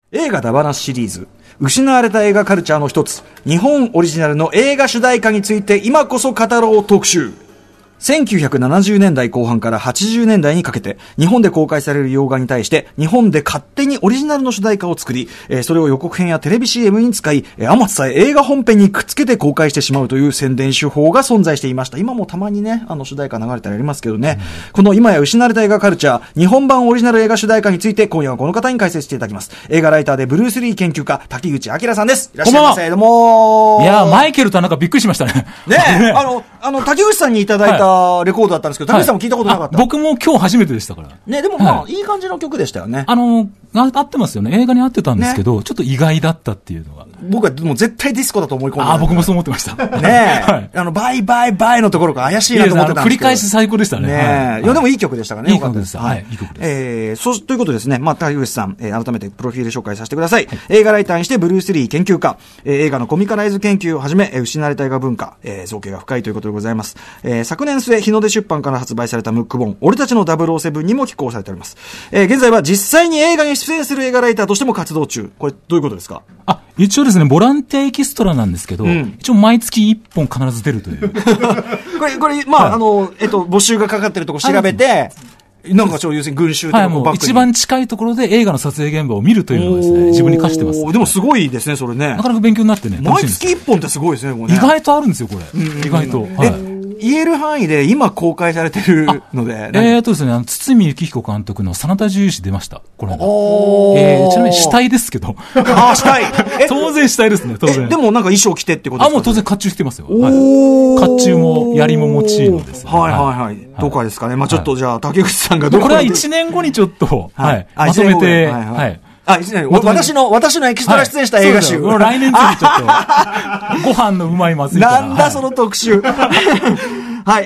映画だばなしシリーズ、失われた映画カルチャーの一つ、日本オリジナルの映画主題歌について今こそ語ろう特集。1970年代後半から80年代にかけて、日本で公開される洋画に対して、日本で勝手にオリジナルの主題歌を作り、それを予告編やテレビ CM に使い、あまつさえ映画本編にくっつけて公開してしまうという宣伝手法が存在していました。今もたまにね、主題歌流れたりありますけどね。この今や失われた映画カルチャー、日本版オリジナル映画主題歌について、今夜はこの方に解説していただきます。映画ライターでブルース・リー研究家、滝口明さんです。いらっしゃいませ。どうも。 いやー、マイケルとはなんかびっくりしましたね。 ねえ、滝口さんにいただいたレコードだったんですけど、滝口さんも聞いたことなかった。 僕も今日初めてでしたから。 ね、でもまあ、いい感じの曲でしたよね。 合ってますよね。映画に合ってたんですけど、ちょっと意外だったっていうのが。 僕はもう絶対ディスコだと思い込んでた。 僕もそう思ってました。 ねえ。バイバイバイのところが怪しいなと思ってたんですけど。 繰り返し最高でしたね。 ねえ。いや、でもいい曲でしたからね。 いい曲でした。はい。いい曲です。ということですね。まあ、滝口さん、改めてプロフィール紹介させてください。映画ライターにしてブルース・リー研究家、映画のコミカライズ研究をはじめ、失われた映画文化、造形が深いということでございます。昨年末、日の出出版から発売されたムック本、俺たちの007にも寄稿されております。現在は実際に映画に出演する映画ライターとしても活動中。これ、どういうことですか？ 一応ですね、ボランティアエキストラなんですけど、一応毎月1本必ず出るという。 これ、まあ、募集がかかってるとこ調べて、なんか要するに群衆とかもう一番近いところで映画の撮影現場を見るというのをですね、自分に課してます。 でもすごいですね、それね。 なかなか勉強になってね。 毎月1本ってすごいですね、もうね。 意外とあるんですよ、これ。意外と。 言える範囲で今公開されてるので。 ですね、堤幸彦監督の真田重視出ました。これ。ちなみに死体ですけど。 死体当然死体ですね、当然。 でもなんか衣装着てってことですか？ もう当然甲冑着てますよ。甲冑も槍も用いのですね。 はい。どこですかね。まあちょっとじゃあ、竹口さんがどここれは1年後にちょっと、まとめて、 私のエキストラ出演した映画集。 来年ぜひちょっと、ご飯のうまいまずいから。 なんだその特集。はい、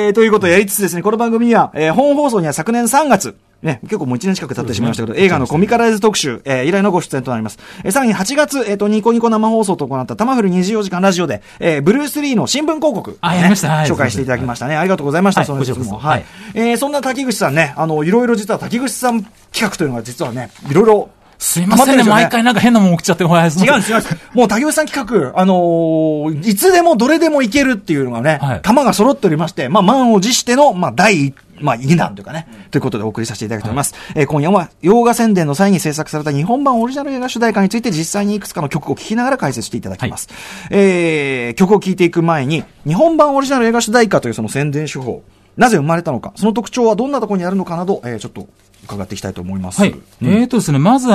ということをやりつつですね、この番組は、本放送には昨年3月、ね、結構もう1年近く経ってしまいましたけど、映画のコミカライズ特集、以来のご出演となります。さらに8月、ニコニコ生放送と行ったタマフル24時間ラジオで、ブルース・リーの新聞広告、 やりました。 紹介していただきましたね。ありがとうございました。その質問。はい。そんな滝口さんね、いろいろ実は滝口さん企画というのが実はね、いろいろ、 すいませんね、毎回なんか変なもん送っちゃって、 違うんです。もう竹内さん企画、いつでもどれでもいけるっていうのがね、玉が揃っておりまして、まあ、満を持しての、まあ、第2弾というかね、ということでお送りさせていただきたいと思います。今夜は、洋画宣伝の際に制作された日本版オリジナル映画主題歌について実際にいくつかの曲を聴きながら解説していただきます。曲を聴いていく前に、日本版オリジナル映画主題歌というその宣伝手法、なぜ生まれたのか、その特徴はどんなところにあるのかなど、ちょっと伺っていきたいと思います。 ですね、まず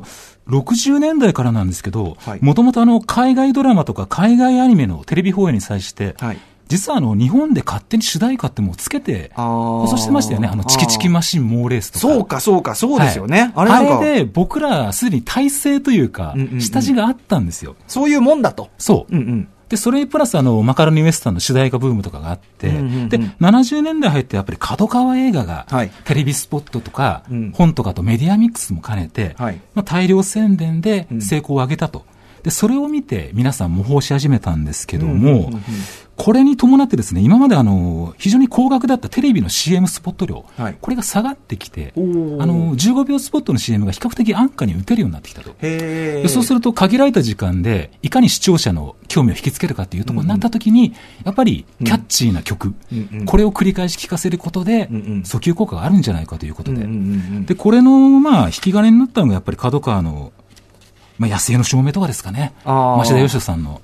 60年代からなんですけど、もともと海外ドラマとか海外アニメのテレビ放映に際して、実は日本で勝手に主題歌ってもうつけて放送してましたよね。チキチキマシンモーレースとか。 そうですよね。 あれで僕らすでに体制というか、下地があったんですよ。 そういうもんだと。 そう。で、それにプラスマカロニウエスタンの主題歌ブームとかがあって、で、70年代入ってやっぱり角川映画が、テレビスポットとか、本とかとメディアミックスも兼ねて、大量宣伝で成功を上げたと。で、それを見て皆さん模倣し始めたんですけども、これに伴ってですね、今まで非常に高額だったテレビの CM スポット量、これが下がってきて、15秒スポットの CM が比較的安価に打てるようになってきたと。でそうすると限られた時間で、いかに視聴者の興味を引きつけるかっていうところになったときに、やっぱりキャッチーな曲、これを繰り返し聴かせることで、訴求効果があるんじゃないかということで。で、これの、引き金になったのがやっぱり角川の、野生の証明とかですかね。町田義人さんの。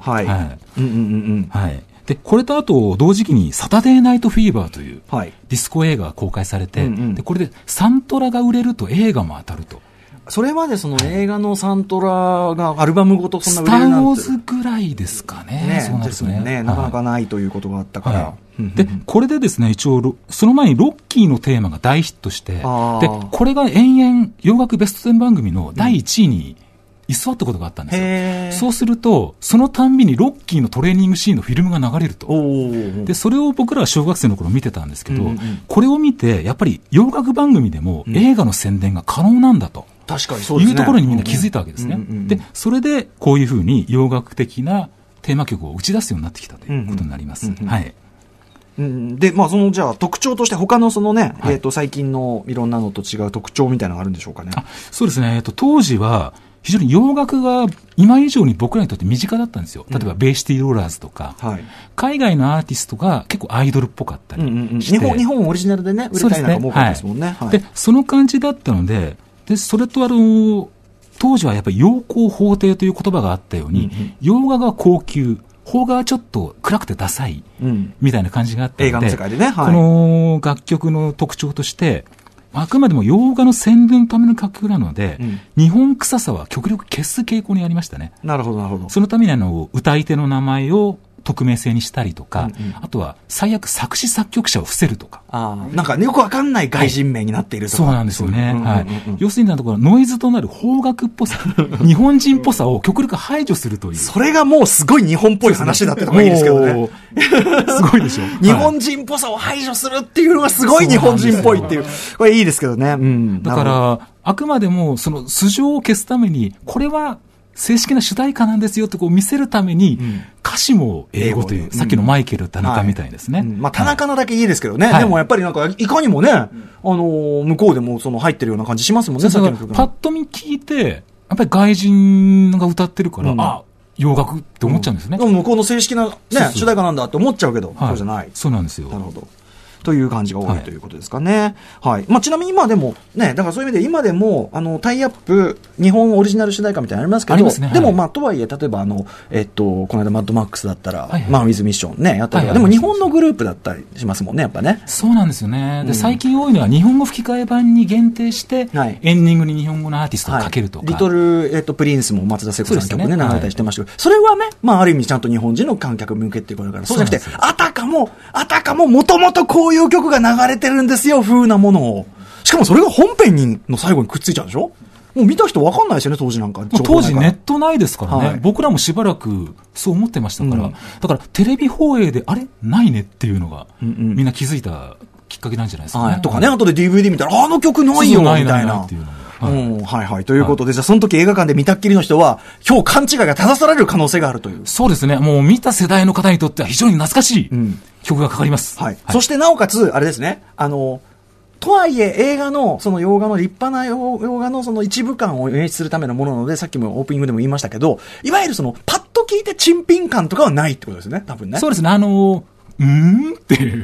で、これとあと同時期にサタデーナイトフィーバーというディスコ映画が公開されて、でこれでサントラが売れると映画も当たると。 それまでその映画のサントラがアルバムごとそんな売れるなんて。 スターウォーズぐらいですかね。 そうなんですね。なかなかないということがあったから。 で、これでですね、一応、その前にロッキーのテーマが大ヒットして、で、これが延々洋楽ベスト10番組の第1位に居座ったことがあったんですよ。そうすると、そのたんびにロッキーのトレーニングシーンのフィルムが流れると。で、それを僕らは小学生の頃見てたんですけど、これを見て、やっぱり洋楽番組でも映画の宣伝が可能なんだと。 確かにそうですね。 いうところにみんな気づいたわけですね。で、それでこういうふうに洋楽的なテーマ曲を打ち出すようになってきたということになります。はい。 で、じゃあ特徴として他のそのね、最近のいろんなのと違う特徴みたいなのがあるんでしょうかね。 そうですね。当時は、 非常に洋楽が今以上に僕らにとって身近だったんですよ。例えば、ベイシティローラーズとか、海外のアーティストが結構アイドルっぽかったりして、 日本オリジナルでね、売れたいなんかも多かったですもんね。 で、その感じだったので、それと当時はやっぱり洋行法廷という言葉があったように、洋画が高級、邦画はちょっと暗くてダサい、みたいな感じがあったので、 映画の世界でね、 この楽曲の特徴として、あくまでも洋画の宣伝のための楽曲なので、日本臭さは極力消す傾向にありましたね。 なるほど、なるほど。 そのために歌い手の名前を匿名性にしたりとか、あとは最悪作詞作曲者を伏せるとか。 なんかよくわかんない外人名になっているとか。 そうなんですよね。要するにところノイズとなる邦楽っぽさ、日本人っぽさを極力排除するという。 それがもうすごい日本っぽい話だってとこいいですけどね。 すごいでしょ。 日本人っぽさを排除するっていうのがすごい日本人っぽいっていう。これいいですけどね。 だから、あくまでもその素性を消すために、これは正式な主題歌なんですよって見せるために、歌詞も英語という、さっきのマイケル・田中みたいですね。 田中なだけいいですけどね。でもやっぱりなんか、いかにもね、向こうでも入ってるような感じしますもんね、さっきの曲。 パッと見聞いて、やっぱり外人が歌ってるから、洋楽って思っちゃうんですね。 でも向こうの正式なね、主題歌なんだって思っちゃうけど、そうじゃない。 そうなんですよ。 なるほど。という感じが多いということですかね。はい。ちなみに今でも、ね、だからそういう意味で今でも、タイアップ、日本オリジナル主題歌みたいなのありますけど、でもとはいえ、例えばこの間マッドマックスだったら、マン・ウィズ・ミッションね、やったりとか、でも日本のグループだったりしますもんね、やっぱね。 そうなんですよね。で、最近多いのは日本語吹き替え版に限定して、エンディングに日本語のアーティストをかけるとか。 リトル、プリンスも松田聖子さんの曲ね、流れたりしてましたけど、それはね、ある意味ちゃんと日本人の観客向けっていうことだから、そうじゃなくて、あたかも、もともとこういう曲が流れてるんですよ、風なものを。しかもそれが本編の最後にくっついちゃうでしょ。もう見た人分かんないですよね、当時なんか。 当時ネットないですからね。僕らもしばらくそう思ってましたから。だからテレビ放映で、あれないねっていうのが、みんな気づいたきっかけなんじゃないですかね。 とかね、後で DVD 見たら、あの曲ないよ、みたいな。ということで、じゃあその時映画館で見たっきりの人は、今日勘違いが正される可能性があるという。 そうですね。もう見た世代の方にとっては非常に懐かしい曲がかかります。 そしてなおかつ、あれですね、とはいえ映画の、その洋画の立派な洋画のその一部感を演出するためのものなので、さっきもオープニングでも言いましたけど、いわゆるその、パッと聞いて珍品感とかはないってことですね、多分ね。 そうですね、っていう。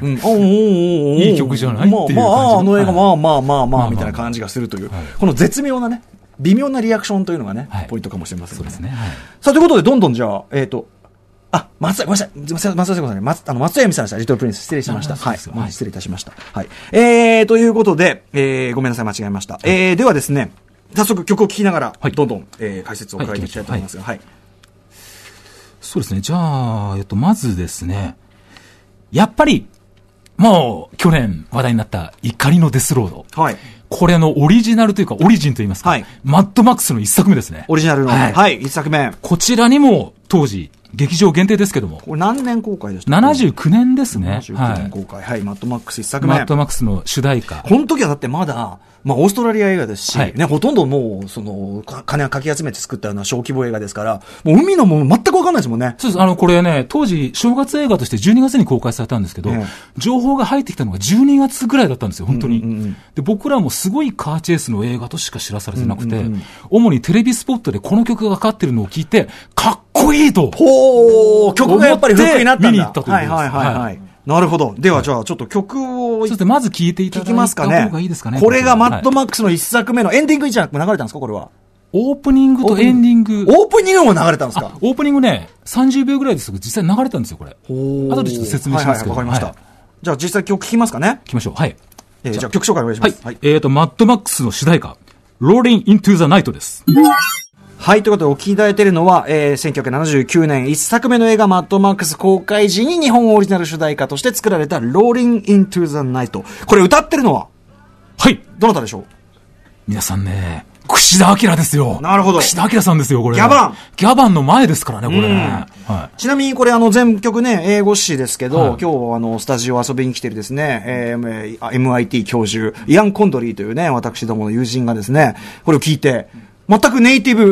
いい曲じゃないっていう感じ。 あの映画みたいな感じがするという、この絶妙なね、微妙なリアクションというのがね、ポイントかもしれませんね。 そうですね。 さあ、ということで、どんどんじゃあ、ごめんなさい。松田聖子さんね。松任谷由実さんでした。リトルプリンス。失礼しました。はい。失礼いたしました。はい。ということで、ごめんなさい。間違えました。ではですね、早速曲を聴きながら、どんどん、解説を伺っていきたいと思いますが、はい。 そうですね。じゃあ、まずですね、やっぱり、もう、去年話題になった怒りのデスロード。はい。これのオリジナルというか、オリジンといいますか、はい、マッドマックスの一作目ですね。 オリジナルの、はい、一作目。 こちらにも、当時、劇場限定ですけども。 これ何年公開でしたっけ ?79 年ですね。 79年公開。はい、マッドマックス一作目。 マッドマックスの主題歌。 この時はだってまだ、オーストラリア映画ですし、ね、ほとんどもう、金をかき集めて作ったような小規模映画ですから、もう海のもの全くわかんないですもんね。 そうです。これね、当時、正月映画として12月に公開されたんですけど、情報が入ってきたのが12月ぐらいだったんですよ、本当に。で、僕らもすごいカーチェイスの映画としか知らされてなくて、主にテレビスポットでこの曲がかかってるのを聞いて、かっこいいと。 曲がやっぱりフックになったんだ。 見に行ったということです。 はい。なるほど。では、じゃあ、ちょっと曲を。 そしてまず聴いていただいた方がいいですかね。 これがマッドマックスの一作目のエンディングじゃなく流れたんですかこれは。 オープニングとエンディング。 オープニングも流れたんですかオープニングね、30秒ぐらいですけど、実際流れたんですよ、これ。後でちょっと説明しますけど。 わかりました。じゃあ、実際曲聴きますかね聴きましょう。はい。 じゃあ、曲紹介お願いします。 はい。マッドマックスの主題歌、Rolling into the Night です。 はい。ということでお聞きいただいているのは、1979年一作目の映画マッドマックス公開時に日本オリジナル主題歌として作られた Rolling into the Night。これ歌ってるのははい。 どなたでしょう皆さんね、串田明ですよ。 なるほど。 串田明さんですよ、これ。 ギャバンの前ですからね、これね。 はい。ちなみにこれ全曲ね、英語詞ですけど、今日スタジオ遊びに来てるですね、MIT 教授、イアン・コンドリーというね、私どもの友人がですね、これを聞いて、全くネイティブ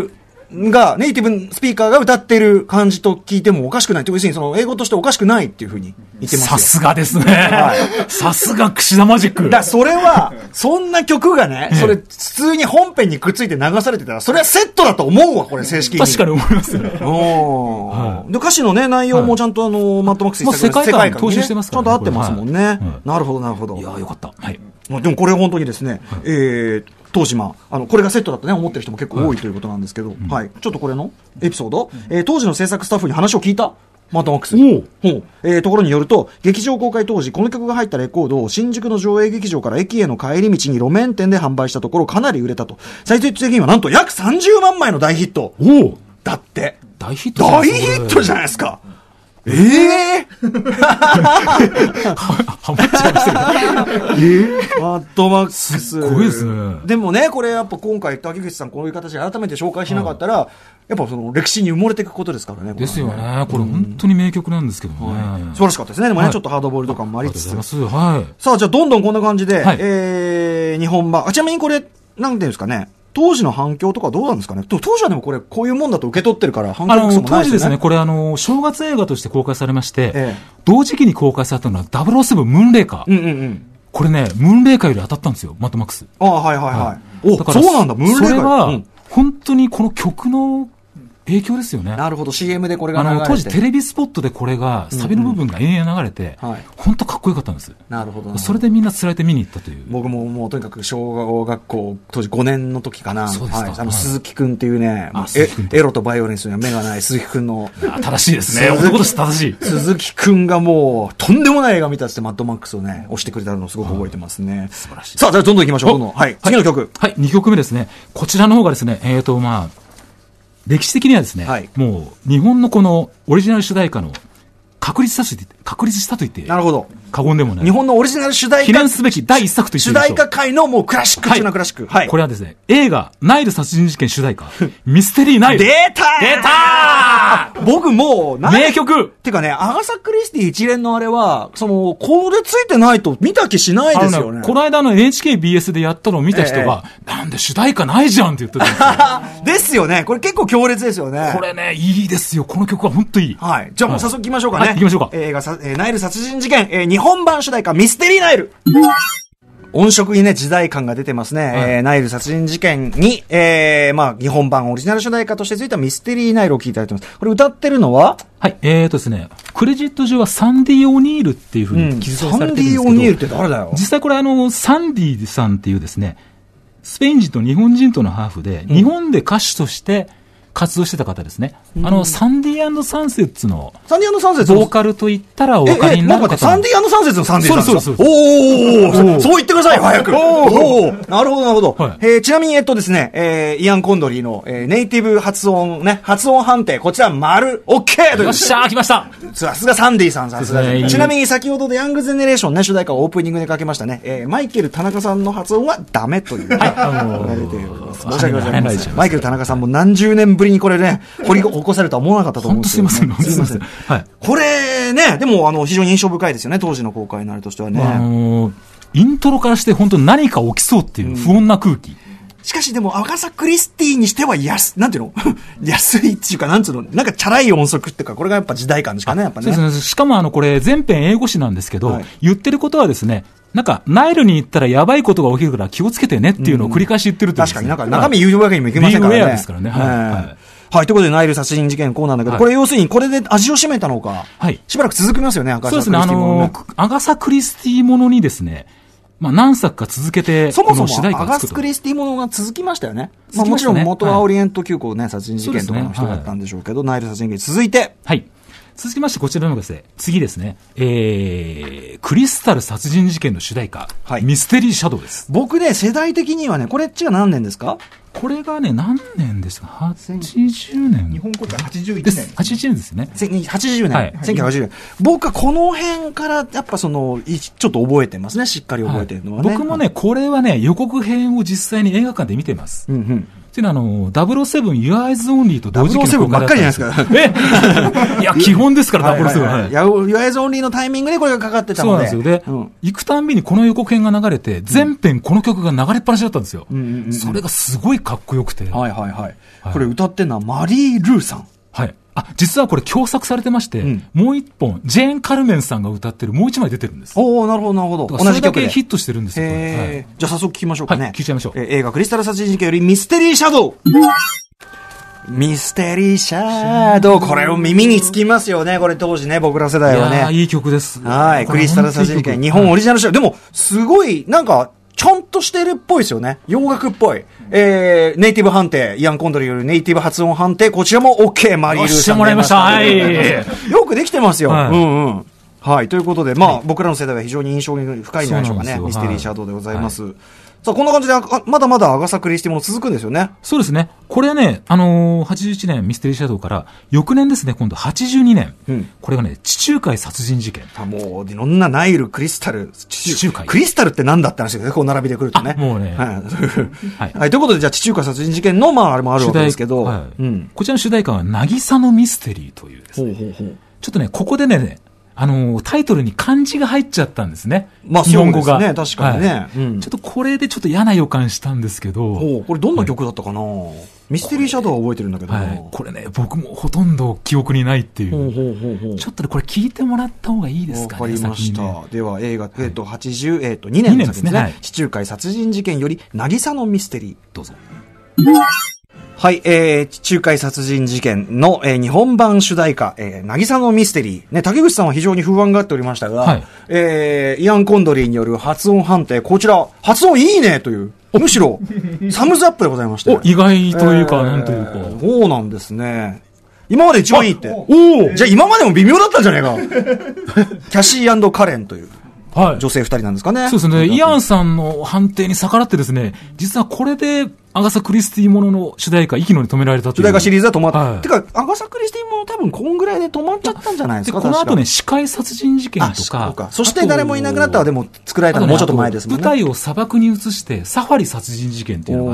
が、ネイティブスピーカーが歌ってる感じと聞いてもおかしくない。要するにその英語としておかしくないっていうふうに言ってますよ。 さすがですね。はい、さすが櫛田マジック。 それは、そんな曲がね、それ普通に本編にくっついて流されてたら、それはセットだと思うわ、これ正式に。 確かに思いますよね。 はい、で、歌詞のね、内容もちゃんとマットマックスに世界観踏襲してますからね。ちゃんと合ってますもんね。なるほど、なるほど。 いや、よかった。はい。 でもこれ本当にですね、当時これがセットだとね、思ってる人も結構多いということなんですけど、はい。ちょっとこれのエピソード、当時の制作スタッフに話を聞いたマットマックス。ところによると、劇場公開当時、この曲が入ったレコードを新宿の上映劇場から駅への帰り道に路面店で販売したところ、かなり売れたと。最終的にはなんと約30万枚の大ヒット。だって。 大ヒットじゃないですか。ハマっちゃいましたマットマックス。 すごいですね。 でもね、これやっぱ今回、竹口さんこういう形で改めて紹介しなかったら、やっぱその歴史に埋もれていくことですからね。 ですよね。これ本当に名曲なんですけどね。 素晴らしかったですね。でもね、ちょっとハードボールド感もありつつ。 はい。 さあ、じゃあどんどんこんな感じで、日本版。ちなみにこれ、なんていうんですかね。当時の反響とかどうなんですかね。当時はでもこれ、こういうもんだと受け取ってるから反響もないですよね。 当時ですね、これ正月映画として公開されまして、同時期に公開されたのは007ムーンレイカー。これね、ムーンレイカーより当たったんですよ、マットマックス。 はい。だからそうなんだ、ムーンレイカー。 それは、本当にこの曲の影響ですよね。 なるほど、CM でこれが流れて当時テレビスポットでこれが、サビの部分が延々流れて、本当かっこよかったんです。 なるほど。 それでみんな釣られて見に行ったという。 僕ももうとにかく小学校、当時5年の時かな。 そうですか。 鈴木くんっていうね、エロとバイオレンスには目がない鈴木くんの。 正しいですね。男として正しい。 鈴木くんがもう、とんでもない映画見たってマッドマックスをね、押してくれたのをすごく覚えてますね。 素晴らしい。 さあ、じゃあどんどん行きましょう。はい。次の曲。 はい、2曲目ですね。こちらの方がですね、歴史的にはですね、もう日本のこのオリジナル主題歌の確立したと言って、 なるほど。 過言でもない。 日本のオリジナル主題歌。 記念すべき第一作と言っていいでしょう。 主題歌界のもうクラシック中のクラシック。 はい。これはですね、映画、ナイル殺人事件主題歌、ミステリーナイル。 出た僕もう、 名曲てかね、アガサ・クリスティ一連のあれは、これついてないと見た気しないですよね。 この間NHKBS でやったのを見た人が、なんで主題歌ないじゃんって言ってたんですよ。 ですよね。これ結構強烈ですよね。 これね、いいですよ。この曲は本当いい。 はい。じゃあもう早速行きましょうかね。 行きましょうか。 映画、ナイル殺人事件、日本版主題歌、ミステリーナイル。音色にね、時代感が出てますね。ナイル殺人事件に、日本版オリジナル主題歌としてついたミステリーナイルを聴いていただいてます。これ歌ってるのははい、ですね、クレジット上はサンディ・オニールっていうふうに記述されてるんですけど、 サンディ・オニールって誰だよ。 実際これサンディさんっていうですね、スペイン人と日本人とのハーフで、日本で歌手として活動してた方ですね。サンディ&サンセッツの、 サンディ&サンセッツボーカルと言ったらお分かりになる方。 サンディ&サンセッツのサンディさんですか？ そうそう言ってください、早く。なるほど、なるほど。ちなみに、ですね、イアン・コンドリーの、ネイティブ発音判定、こちら、丸、OK! という。 よっしゃー、来ました。 さすがサンディさん、さすが。ちなみに、先ほどでヤングゼネレーションね、主題歌をオープニングでかけましたね。マイケル・田中さんの発音はダメという。申し訳ございません。マイケル・田中さんも何十年ぶりにこれね、掘り起こされるとは思わなかったと思うんですけど、 すいません。 はい。これね、でも非常に印象深いですよね、当時の公開のあれとしてはね。 イントロからして本当に何か起きそうっていう不穏な空気。 しかしでも、アガサ・クリスティにしてはなんていうの安いっていうか、なんつうのなんかチャラい音色っていうか、これがやっぱ時代感ですかね、やっぱね。 そうですね。しかもこれ全編英語詞なんですけど、言ってることはですね、なんか、ナイルに行ったらやばいことが起きるから気をつけてねっていうのを繰り返し言ってるという、 確かになんか中身言うわけにもいきませんからね。 ビーウェアですからね。 はい、ということで、ナイル殺人事件コーナーだけど、これ要するにこれで味を占めたのか、しばらく続きますよね、アガサ・クリスティものね。 アガサ・クリスティものにですね、何作か続けて、 そもそもアガサ・クリスティものが続きましたよね。もちろん元はオリエント急行ね、殺人事件とかの人だったんでしょうけど、ナイル殺人事件続いて。 はい。続きまして、こちらのですね、次ですね、クリスタル殺人事件の主題歌、ミステリーシャドウです。 僕ね、世代的にはね、これっちが何年ですか？ これがね、何年ですか？ 80 年。 日本公開81年。 81年ですね。 80年。1980年。僕はこの辺から、やっぱちょっと覚えてますね。しっかり覚えてるのはね。 僕もね、これはね、予告編を実際に映画館で見てます。 っていうのは007 Your Eyes Only と同時期の公開だったんですよ。 007ばっかりじゃないですか。 いや、基本ですから、007。 Your Eyes Only のタイミングでこれがかかってたので。 そうなんですよ。で、行くたんびにこの予告編が流れて、全編この曲が流れっぱなしだったんですよ。それがすごいかっこよくて。 はいはいはい。これ歌ってんのはマリー・ルーさん。 はい。実はこれ共作されてまして、もう一本、ジェーン・カルメンさんが歌ってるもう一枚出てるんです。 おー、なるほどなるほど。 同じ曲で。それだけヒットしてるんですよ。 じゃあ早速聞きましょうかね。 はい、聞いちゃいましょう。 映画クリスタル殺人事件よりミステリーシャドウ。ミステリーシャドウ。これを耳につきますよね。これ当時ね、僕ら世代はね。 いやー、いい曲です。 はい。クリスタル殺人事件、日本オリジナルシャドウ。でも、すごい、なんか、ちゃんとしてるっぽいですよね。洋楽っぽい。ネイティブ判定、イアン・コンドリによるネイティブ発音判定、こちらも OK、マリー・ルーさん。 してもらいました。はい。 よくできてますよ。はい。ということで、僕らの世代は非常に印象に深いんじゃないでしょうかね。ミステリーシャドウでございます。さあ、こんな感じで、まだまだアガサ・クリスティもの続くんですよね。 そうですね。これはね、81年ミステリーシャドウから、翌年ですね、今度82年。これがね、地中海殺人事件。 もう、いろんなナイル、クリスタル、 地中海。 クリスタルってなんだって話ですね、こう並びでくるとね。 もうね。 はい。ということで、じゃあ地中海殺人事件の、あれもあるわけですけど。 こちらの主題歌は、渚のミステリーというですね。ちょっとね、ここでね、タイトルに漢字が入っちゃったんですね。日本語が。 そうですね、確かにね。 ちょっとこれでちょっと嫌な予感したんですけど。 これどんな曲だったかな、ミステリーシャドウは覚えてるんだけどな。 これね、僕もほとんど記憶にないっていう。ちょっとね、これ聞いてもらった方がいいですかね。 わかりました。では、映画、82年ですね。地中海殺人事件より、渚のミステリー。 どうぞ。 はい、地中海殺人事件の、日本版主題歌、渚のミステリー。ね、竹口さんは非常に不安があっておりましたが、イアン・コンドリーによる発音判定、こちら、発音いいねという、むしろ、サムズアップでございまして。 意外というか、なんというか。 そうなんですね。今まで一番いいって。じゃあ今までも微妙だったんじゃないか。キャシー&カレンという。女性二人なんですかね。 そうですね。イアンさんの判定に逆らってですね、実はこれで、アガサ・クリスティものの主題歌、息のに止められたという。 主題歌シリーズは止まった。てか、アガサ・クリスティもの多分こんぐらいで止まっちゃったんじゃないですか。 この後ね、死海殺人事件とか。 そして誰もいなくなったはでも作られたのもうちょっと前ですもんね。 舞台を砂漠に移して、サファリ殺人事件っていうのがあって。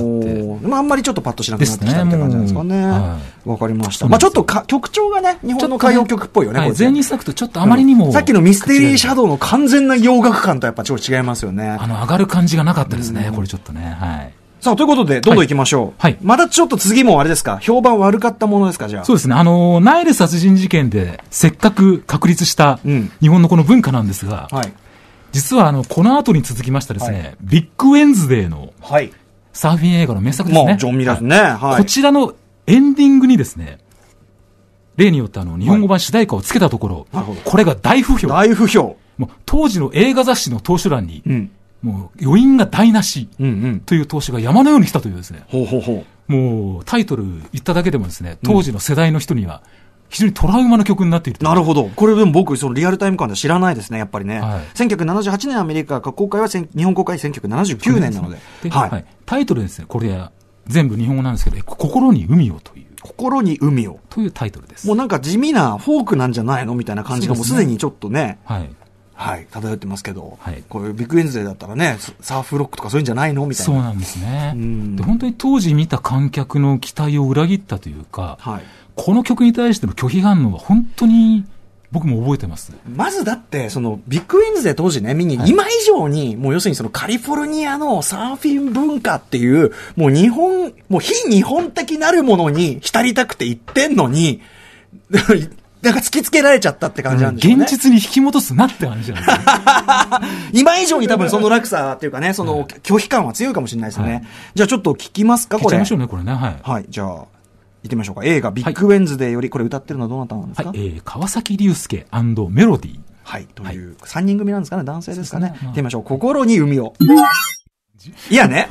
あんまりちょっとパッとしなくなってきたって感じなんですかね。わかりました。ちょっと曲調がね、日本の歌謡曲っぽいよね。 前日作とちょっとあまりにも。 さっきのミステリーシャドウの完全な洋楽感とやっぱちょっと違いますよね。 上がる感じがなかったですね、これちょっとね。はい。 さあ、ということで、どんどん行きましょう。はい。またちょっと次もあれですか、評判悪かったものですか、じゃあ。 そうですね。ナイル殺人事件で、せっかく確立した、日本のこの文化なんですが、はい。実は、この後に続きましたですね、ビッグウェンズデーの、はい。サーフィン映画の名作ですね。 ジョン・ミラーですね。はい。 こちらのエンディングにですね、例によって日本語版主題歌をつけたところ、これが大不評。 大不評。 もう、当時の映画雑誌の投手欄に、もう余韻が台無しという投資が山のように来たというですね。もうタイトル言っただけでもですね、当時の世代の人には非常にトラウマの曲になっている。 なるほど。これでも僕、そのリアルタイム感では知らないですね、やっぱりね。1978年アメリカ公開は日本公開1979年なので。 はい。タイトルですね、これ全部日本語なんですけど、心に海をという。 心に海を。 というタイトルです。 もうなんか地味なフォークなんじゃないのみたいな感じがもうすでにちょっとね。はい。はい、漂ってますけど、はい、こういうビッグウェンズデーだったらね、サーフロックとかそういうんじゃないのみたいな。 そうなんですね。で、本当に当時見た観客の期待を裏切ったというか、はい、この曲に対しての拒否反応は本当に僕も覚えてます。 まずだって、そのビッグウェンズデー当時ね、見に、今以上に、もう要するにそのカリフォルニアのサーフィン文化っていう、もう非日本的なるものに浸りたくて行ってんのに、なんか突きつけられちゃったって感じなんでしょうね。 現実に引き戻すなって感じなんですよ。 今以上に多分その落差っていうかね、その拒否感は強いかもしれないですね。はい、じゃあちょっと聞きますか、これ。 聞いちゃいましょうね、これね。はい。 はい、じゃあ、行ってみましょうか。映画、ビッグウェンズデーより、これ歌ってるのはどなたなんですか？ はい、川崎隆介&メロディー。 はい、という、3人組なんですかね、男性ですかね。行ってみましょう。心に海を。いやね、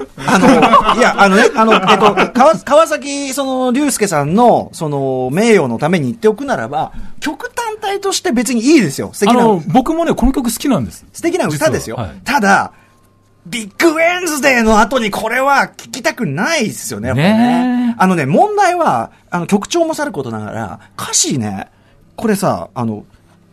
川崎、隆介さんの、名誉のために言っておくならば、曲単体として別にいいですよ。素敵な。 僕もね、この曲好きなんです。 素敵な歌ですよ。はい、ただ、ビッグウェンズデーの後にこれは聞きたくないですよね、やっぱね。問題は、曲調もさることながら、歌詞ね、これさ、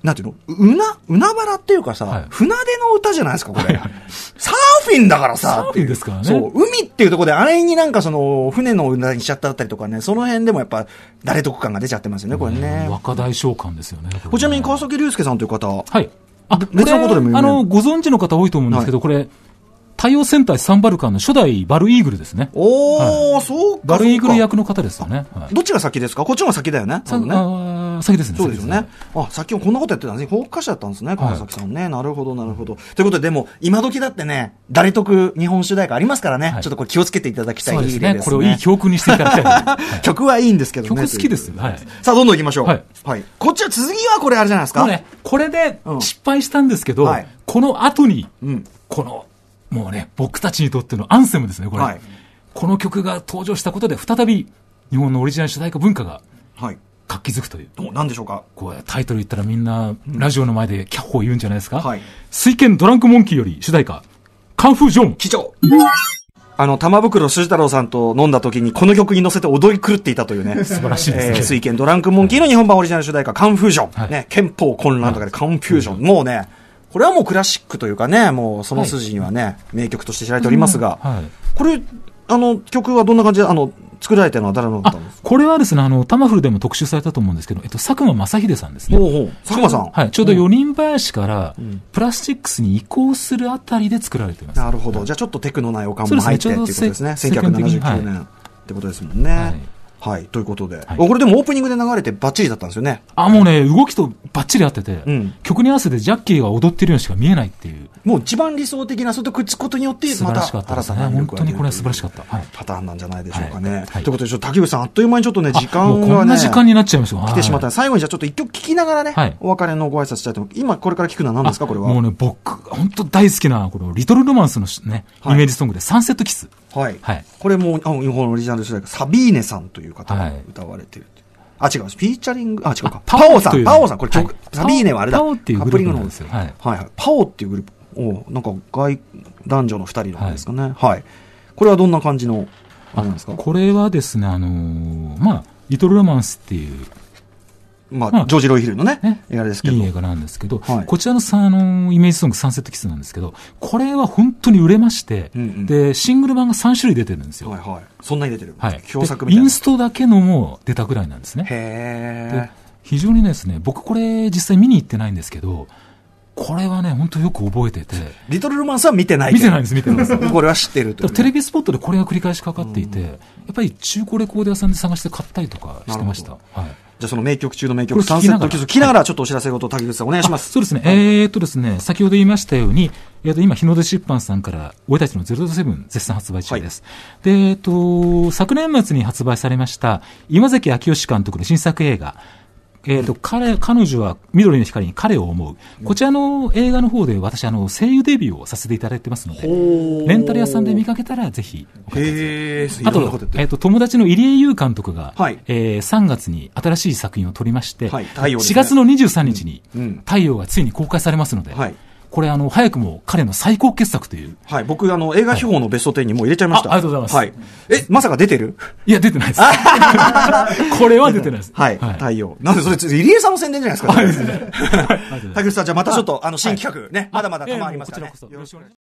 なんていうの海原っていうかさ、船出の歌じゃないですか、これ。サーフィンだからさ。 サーフィンですからね。 そう、海っていうところで、あれになんかその、船の歌にしちゃったあったりとかね、その辺でもやっぱ、誰得感が出ちゃってますよね、これね。 若大将感ですよね。 ちなみに川崎龍介さんという方。 はい。 別のことでも有名。 ご存知の方多いと思うんですけど、これ、太陽戦隊サンバルカンの初代バルイーグルですね。 そうか。 バルイーグル役の方ですよね。 どっちが先ですか？こっちが先だよね。 先ですね。 そうですよね。先もこんなことやってたんですね。放火者だったんですね、川崎さんね。なるほど、なるほど。ということで、でも、今時だってね、誰得日本主題歌ありますからね。ちょっとこれ気をつけていただきたい。 そうですね。これをいい教訓にしていただきたい。 曲はいいんですけどね。 曲好きですよ。はい。 さあ、どんどん行きましょう。はい。こっちは続きはこれあれじゃないですか。 これで失敗したんですけど、この後に、この、もうね、僕たちにとってのアンセムですね、これ。この曲が登場したことで、再び日本のオリジナル主題歌文化が活気づくという。 何でしょうか。 こうタイトル言ったらみんな、ラジオの前でキャッホー言うんじゃないですか。水拳ドランクモンキーより主題歌、カンフージョン。 機長。玉袋筋太郎さんと飲んだ時にこの曲に乗せて踊り狂っていたというね。 素晴らしいですね。 水拳ドランクモンキーの日本版オリジナル主題歌、カンフージョン。ね、憲法混乱とかでカンフュージョン。もうね、これはもうクラシックというかね、もうその筋にはね、名曲として知られておりますが、これ、曲はどんな感じで、作られたのは誰のだったんですか？ これはですね、タマフルでも特集されたと思うんですけど、佐久間正秀さんですね。 佐久間さん。 はい。ちょうど4人林からプラスチックスに移行するあたりで作られています。 なるほど。じゃあちょっとテクノな予感も入ってっていうことですね。1979年ってことですもんね。はい。ということで。これでもオープニングで流れてバッチリだったんですよね。 もうね、動きとバッチリ合ってて、曲に合わせてジャッキーが踊ってるようにしか見えないっていう。 もう一番理想的な、それとくっつくことによって、また新たな本当にこれは素晴らしかった。 パターンなんじゃないでしょうかね。ということで、竹内さん、あっという間にちょっとね、時間がね。 こんな時間になっちゃいました。 来てしまった。最後にじゃあちょっと一曲聞きながらね、お別れのご挨拶したいと思う。今これから聞くのは何ですか、これは。 もうね、僕、本当大好きな、このリトルロマンスのね、イメージソングでサンセットキス。 はい。これも、日本オリジナル主題歌、サビーネさんという方が歌われている。違う、フィーチャリング、違うか。パオさん、これ曲、サビーネはあれだ。 パオっていうグループなんですよ。 はい。パオっていうグループ。なんか男女の二人のですかね。はい。これはどんな感じの、なんですか？ これはですね、リトルロマンスっていう、 ジョージ・ロイヒルのね、映画ですけど。 いい映画なんですけど、こちらのイメージソング、サンセットキスなんですけど、これは本当に売れまして、で、シングル版が3種類出てるんですよ。 そんなに出てる。 共作みたいな。インストだけのも出たぐらいなんですね。 へー。 非常にですね、僕これ実際見に行ってないんですけど、これはね、本当よく覚えてて。 リトルロマンスは見てない。 見てないんです。 これは知ってると。 テレビスポットでこれが繰り返しかかっていて、やっぱり中古レコード屋さんで探して買ったりとかしてました。 じゃあその名曲中の名曲、サンセットキス聞きながらちょっとお知らせごと竹口さんお願いします。 そうですね。ですね、先ほど言いましたように、今、日の出出版さんから、俺たちの007絶賛発売中です。で、昨年末に発売されました、今関明義監督の新作映画、彼女は緑の光に彼を思う。こちらの映画の方で私、声優デビューをさせていただいてますので、レンタル屋さんで見かけたらぜひお買いください。あと、友達の入江優監督が、3月に新しい作品を撮りまして、4月の23日に太陽がついに公開されますので、これ早くも彼の最高傑作という。 はい。僕映画秘宝のベスト10にもう入れちゃいました。 ありがとうございます。 はい。まさか出てる？ いや、出てないです。これは出てないです。 はい。太陽。なんでそれ、入江さんの宣伝じゃないですか。はい。竹内さん、じゃあまたちょっと、新企画ね、まだまだたまりますからね。